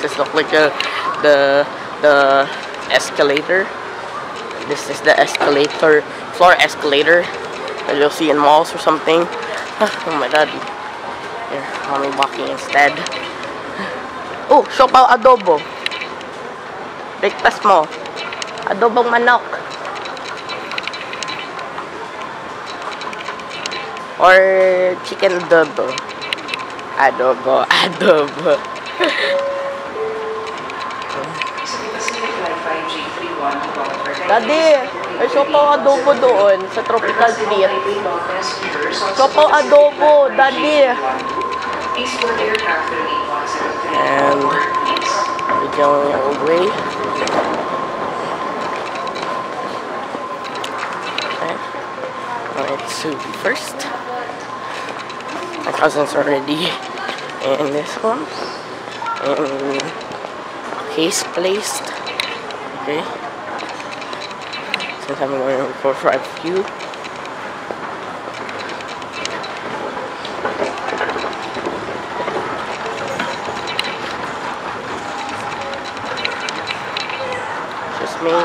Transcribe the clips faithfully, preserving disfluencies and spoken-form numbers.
is look like a, the the escalator. This is the escalator, floor escalator that you'll see in malls or something. Oh my god. Here, mommy walking instead. Oh, siopaw adobo. Breakfast mo. Adobong manok. Or chicken adobo. Adobo, adobo. Daddy, may siopaw adobo doon sa Tropical Street. Siopaw adobo, Daddy. And we're going away. Okay. Alright, so first, my cousin's already in this one. And case placed. Okay. Since I'm going for front view. Just me.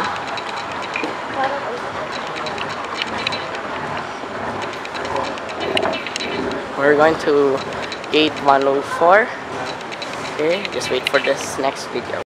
We're going to gate one oh four. Okay, just wait for this next video.